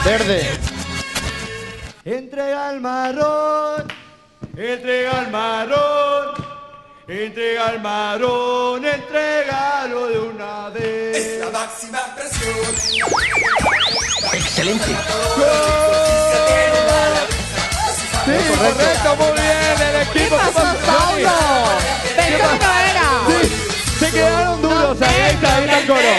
Verde. Entrega el marrón, entrega el marrón, entrega el marrón, entrégalo de una vez. Es la máxima presión. Excelente. Sí, correcto, muy bien, el equipo. ¿Qué pasó, Paulo? Pensé que no era. Sí, se quedaron duros, ahí está el coro.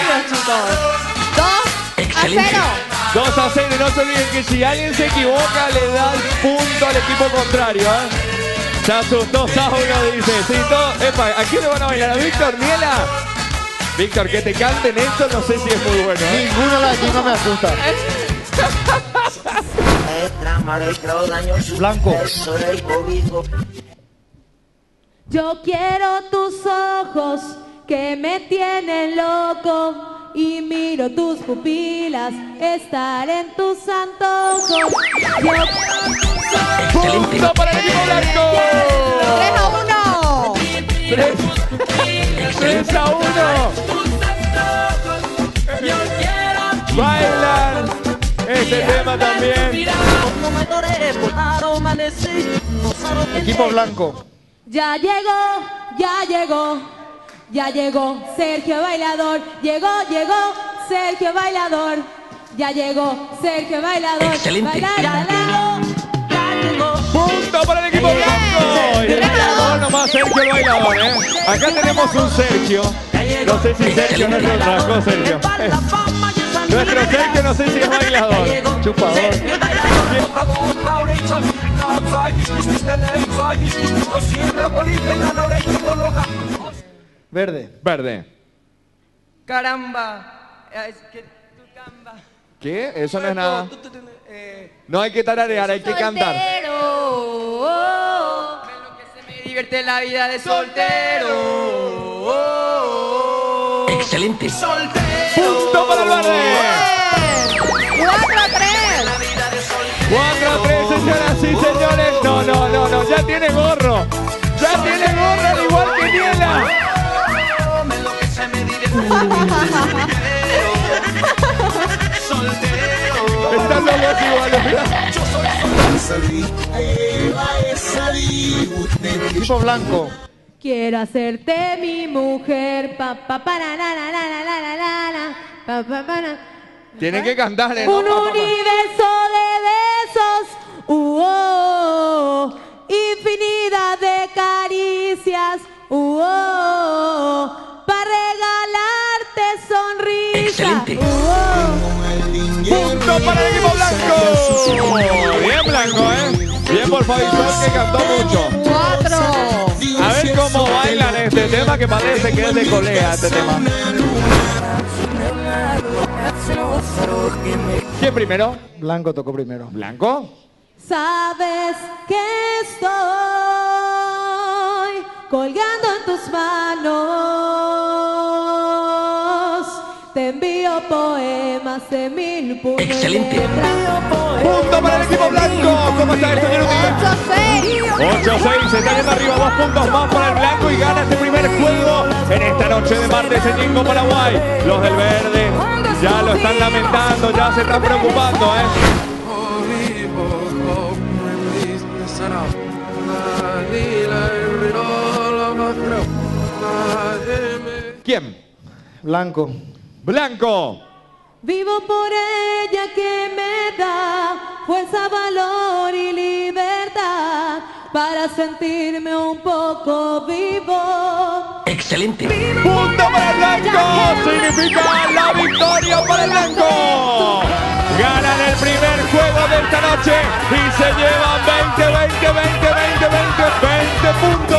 2-0. 2-0, y no se olviden que si alguien se equivoca le da el punto al equipo contrario, ¿eh? Se asustó Saulo, dice. Sí, todo. Epa, ¿a quién le van a bailar? ¿A Víctor, Miela? Víctor, que te canten esto, no sé si es muy bueno, ¿eh? Ninguno latino me asusta. Blanco. Yo quiero tus ojos que me tienen loco y miro tus pupilas, estar en tus antojos. ¡Punto para el equipo blanco! 3-1. Bailan este tema también. Equipo blanco. Ya llegó, ya llegó, ya llegó Sergio Bailador. Llegó Sergio Bailador. Ya llegó Sergio Bailador. Excelente. Ya llegó. Punto para el equipo blanco. Y el bailador nomás, Sergio el bailador, ¿eh? Acá tenemos un Sergio. No sé si Sergio no es otra cosa, Sergio. Nuestro Sergio no sé si es bailador. Chupador. Verde. Verde. Caramba. Es que tu camba. ¿Qué? Eso no es nada. No hay que tararear, hay que cantar. Soltero. Ven lo que se me divierte la vida de soltero. Excelente. Punto para el verde. 4-3, señoras y señores. No. Ya tiene gorro. Ya tiene gorro al igual que Miela. Están los dos iguales, mirá. Equipo blanco. Quiero hacerte mi mujer. Pa pa pa na na na na na na na na. Pa pa pa na. Tienen que cantarle, Un universo de besos, infinidad de caricias, para regalarte sonrisas. Excelente. Punto para el equipo blanco. Bien blanco, ¿eh? Bien por Fabizón, que cantó mucho. 4. A ver cómo bailan este tema, que parece que es de colea este tema. ¿Quién primero? Blanco tocó primero. ¿Blanco? Sabes que estoy colgando en tus manos. Te envío poemas de 1000 puños. Excelente. Punto para el equipo blanco. ¿Cómo está esto, Yeruti? 8-6. Se está yendo arriba, 2 puntos más para el blanco y gana este primer juego en esta noche de martes en Ñingo, Paraguay. Los del verde ya lo están lamentando, ya se están preocupando, ¿eh? ¿Quién? Blanco. Blanco. Vivo por ella que me da fuerza, valor y libertad para sentirme un poco vivo. Excelente. Punto para el blanco. Significa la victoria para el blanco. Ganan el primer juego de esta noche y se llevan 20 puntos.